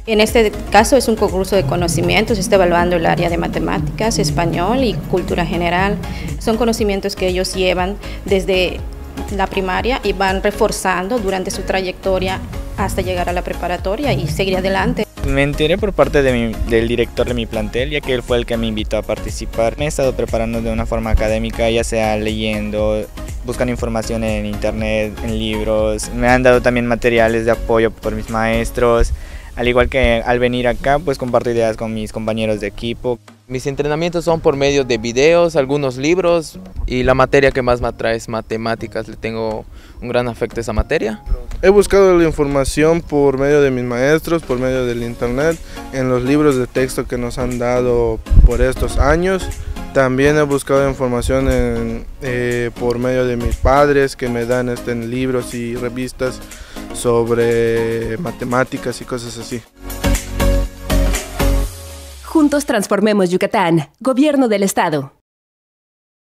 En este caso es un concurso de conocimientos, está evaluando el área de matemáticas, español y cultura general. Son conocimientos que ellos llevan desde la primaria y van reforzando durante su trayectoria hasta llegar a la preparatoria y seguir adelante. Me enteré por parte del director de mi plantel, ya que él fue el que me invitó a participar. Me he estado preparando de una forma académica, ya sea leyendo, buscando información en internet, en libros. Me han dado también materiales de apoyo por mis maestros. Al igual que al venir acá, pues comparto ideas con mis compañeros de equipo. Mis entrenamientos son por medio de videos, algunos libros, y la materia que más me atrae es matemáticas. Le tengo un gran afecto a esa materia. He buscado la información por medio de mis maestros, por medio del internet, en los libros de texto que nos han dado por estos años. También he buscado información por medio de mis padres, que me dan libros y revistas sobre matemáticas y cosas así. Juntos transformemos Yucatán. Gobierno del Estado.